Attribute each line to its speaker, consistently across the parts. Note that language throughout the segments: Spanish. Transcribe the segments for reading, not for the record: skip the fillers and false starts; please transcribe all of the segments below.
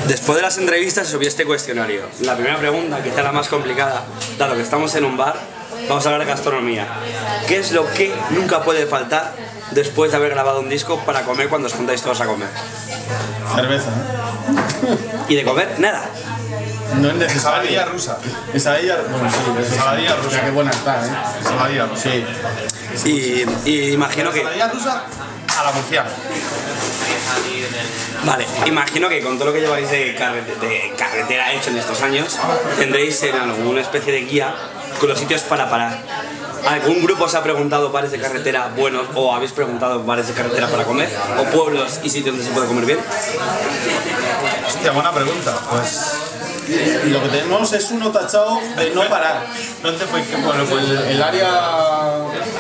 Speaker 1: Después de las entrevistas subí este cuestionario. La primera pregunta, quizá la más complicada, dado que estamos en un bar, vamos a hablar de gastronomía. ¿Qué es lo que nunca puede faltar después de haber grabado un disco para comer cuando os juntáis todos a comer?
Speaker 2: Cerveza.
Speaker 1: ¿Y de comer? Nada.
Speaker 2: No es necesario.
Speaker 3: Ensaladilla rusa.
Speaker 2: Ensaladilla, bueno, sí,
Speaker 3: Ensaladilla rusa.
Speaker 2: Mira qué buena está, ¿eh?
Speaker 3: Ensaladilla rusa.
Speaker 2: Sí.
Speaker 1: Y imagino que...
Speaker 3: Ensaladilla rusa a la murciana.
Speaker 1: Vale, imagino que con todo lo que lleváis de carretera hecho en estos años, tendréis en alguna especie de guía con los sitios para parar. ¿Algún grupo os ha preguntado bares de carretera buenos o habéis preguntado bares de carretera para comer? ¿O pueblos y sitios donde se puede comer bien?
Speaker 3: Hostia, buena pregunta. Pues
Speaker 2: Lo que tenemos es uno tachado de no parar.
Speaker 3: ¿dónde fue? Bueno, pues
Speaker 2: El área...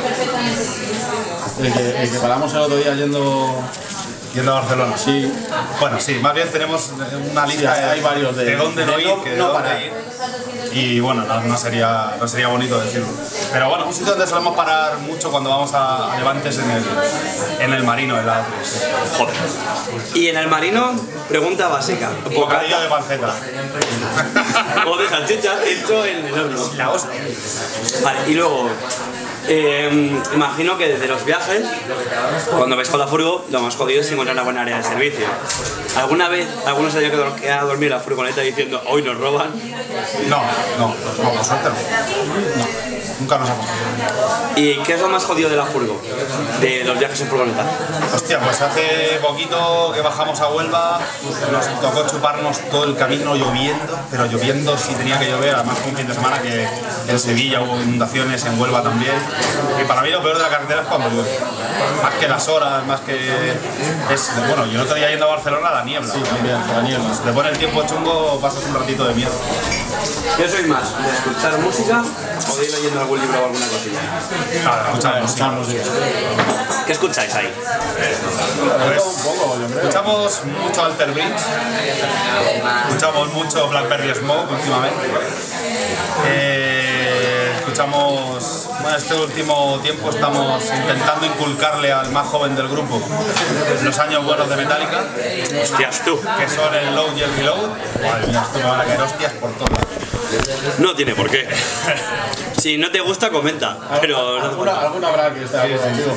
Speaker 2: El que paramos el otro día yendo
Speaker 3: yendo a Barcelona.
Speaker 2: Sí.
Speaker 3: Bueno, sí, más bien tenemos una lista
Speaker 2: Sí, hay varios de
Speaker 3: dónde no
Speaker 2: de
Speaker 3: ir,
Speaker 2: no-
Speaker 3: que de
Speaker 2: no
Speaker 3: dónde
Speaker 2: parar.
Speaker 3: ir. Y bueno, no sería bonito decirlo. Pero bueno, un sitio donde solemos parar mucho cuando vamos a Levantes en el Marino, en la A3.
Speaker 1: Joder. Y en el Marino, pregunta básica.
Speaker 3: Bocadillo de panceta.
Speaker 1: O de salchicha hecho en el horno.
Speaker 3: La hostia.
Speaker 1: Vale, y luego, imagino que desde los viajes, cuando vais con la furgo, lo más jodido es encontrar una buena área de servicio. ¿Alguna vez alguno se haya quedado a dormir en la furgoneta diciendo hoy nos roban?
Speaker 3: No, por suerte no. Nunca nos ha pasado.
Speaker 1: ¿Y qué es lo más jodido de la furgo? De los viajes en furgoneta.
Speaker 3: Hostia, pues hace poquito que bajamos a Huelva, nos tocó chuparnos todo el camino lloviendo, pero lloviendo si tenía que llover, además fue un fin de semana que en Sevilla hubo inundaciones, en Huelva también. Y para mí lo peor de la carretera es cuando llueve. Más que las horas, más que... Bueno, yo el otro día yendo a Barcelona, la niebla.
Speaker 2: Sí, también, la niebla.
Speaker 3: Si te pone el tiempo chungo, pasas un ratito de miedo.
Speaker 1: ¿Qué sois más? ¿De escuchar música o de ir leyendo algún libro o alguna cosilla?
Speaker 3: Claro, escuchamos.
Speaker 1: ¿Qué escucháis ahí?
Speaker 3: Pues, escuchamos mucho Alter Bridge, escuchamos mucho Blackberry Smoke últimamente. Escuchamos, bueno, este último tiempo estamos intentando inculcarle al más joven del grupo los años buenos de Metallica,
Speaker 1: Hostias, tú.
Speaker 3: que son el Load y el Reload. Madre mía, esto me van a caer hostias por todas.
Speaker 1: No tiene por qué. Si no te gusta, comenta. Pero no te gusta.
Speaker 2: Alguna habrá que esté algo contigo.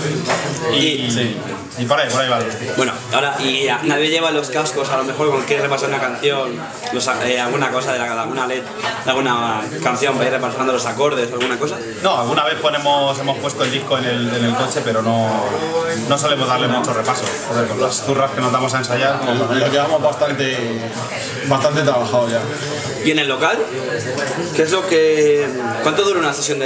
Speaker 3: Y por ahí va el estilo.
Speaker 1: Bueno, ahora, y nadie lleva los cascos, a lo mejor cuando quieres repasar una canción, alguna cosa de alguna letra, de alguna canción, para ir repasando los acordes o alguna cosa.
Speaker 3: No, alguna vez hemos puesto el disco en el coche, pero no solemos darle mucho repaso. Joder, con las zurras que nos damos a ensayar.
Speaker 2: Lo llevamos bastante trabajado ya.
Speaker 1: Y en el local, ¿qué es lo que... ¿Cuánto dura una sesión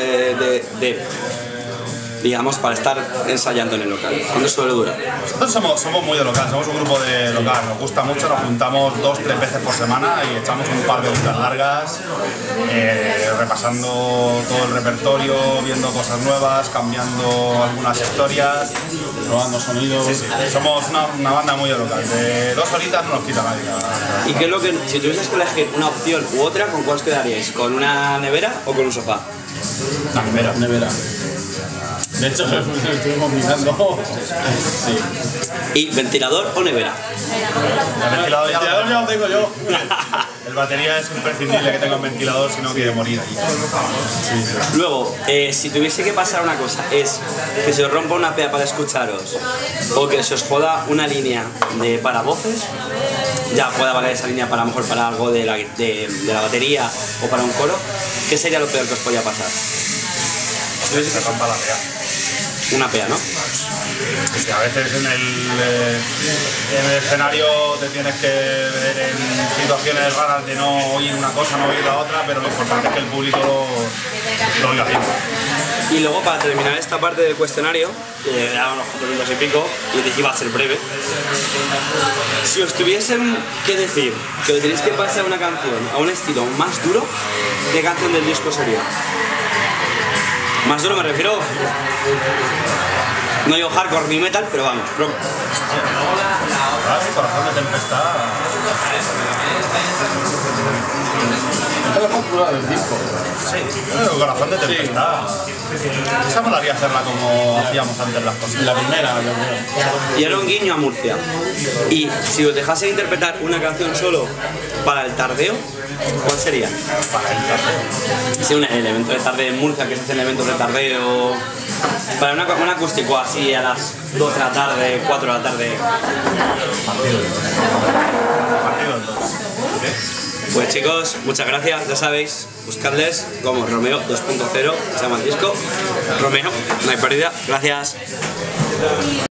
Speaker 1: digamos, para estar ensayando en el local? ¿Cuánto suele durar?
Speaker 3: Nosotros somos muy de local, somos un grupo de local, nos gusta mucho, nos juntamos 2-3 veces por semana y echamos un par de horitas largas, repasando todo el repertorio, viendo cosas nuevas, cambiando algunas historias,
Speaker 2: Probando sonidos.
Speaker 3: Sí, somos una banda muy de local, de 2 horitas no nos quita nadie.
Speaker 1: ¿Y qué es lo que... Si tuvieses que elegir una opción u otra, ¿con cuál os quedaríais? ¿Con una nevera o con un sofá?
Speaker 3: La primera.
Speaker 2: Nevera. De hecho, lo estuvimos mirando. Sí.
Speaker 1: ¿Y ventilador o nevera?
Speaker 3: El ventilador
Speaker 2: Ya lo tengo yo.
Speaker 3: El batería es imprescindible que tenga un ventilador, si no quiere morir allí.
Speaker 1: Luego, si tuviese que pasar una cosa, es que se os rompa una pea para escucharos o que se os joda una línea de paravoces, ya pueda valer esa línea para a lo mejor para algo de la batería o para un coro, ¿qué sería lo peor que os podía pasar?
Speaker 3: Se rompa la pea.
Speaker 1: Una pea, ¿no?
Speaker 3: Sí, a veces en el escenario te tienes que ver en situaciones raras de no oír una cosa, no oír la otra, pero lo importante es que el público lo oiga bien.
Speaker 1: Y luego, para terminar esta parte del cuestionario, que ya unos 4 minutos y pico, y dije que iba a ser breve, si os tuviesen que decir que tenéis que pasar una canción a un estilo más duro, ¿qué canción del disco sería? Más duro me refiero, no digo hardcore ni metal, pero vamos, rock.
Speaker 3: Corazón de tempestad.
Speaker 2: Es la popular del disco.
Speaker 3: Sí, el corazón de tempestad. Esa molaría hacerla como hacíamos antes las cosas.
Speaker 2: La primera, yo creo.
Speaker 1: Y ahora un guiño a Murcia. Y si os dejase interpretar una canción solo para el tardeo, ¿cuál sería?
Speaker 3: Para el café.
Speaker 1: Sí, un evento de tardeo en Murcia, que se hacen eventos de tardeo. Para un acústico así a las 2 de la tarde, 4 de la tarde.
Speaker 3: Partido del 2.
Speaker 1: Pues chicos, muchas gracias, ya sabéis, buscadles como Romeo 2.0, se llama el disco. Romeo, no hay pérdida, gracias.